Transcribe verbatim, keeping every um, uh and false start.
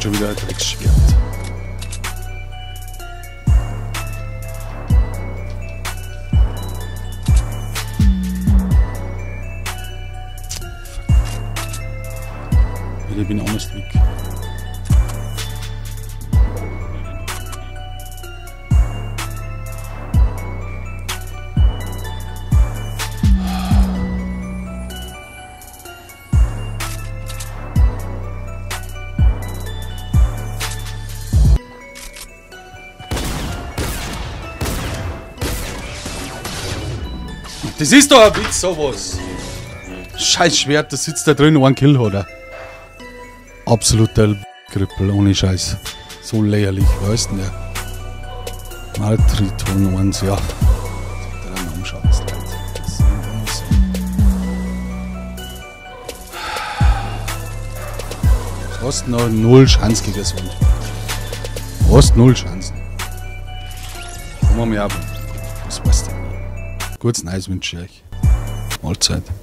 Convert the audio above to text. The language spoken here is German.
und schon wieder ein Drecksschwert. Ich bin honest weg. Das ist doch ein Witz, sowas. Scheiß Schwert, das sitzt da drin, ein Kill hat er. Absoluter Krüppel, ohne Scheiß. So lächerlich, wer ist denn der? Maltriton eins, ja. Der Namen schaut das Leid. Das ist einfach so. Du hast noch null Chance gegen so. Du hast null Chancen. Komm mal mir ab. Was weißt du? Gutes Neues wünsche ich euch. Mahlzeit.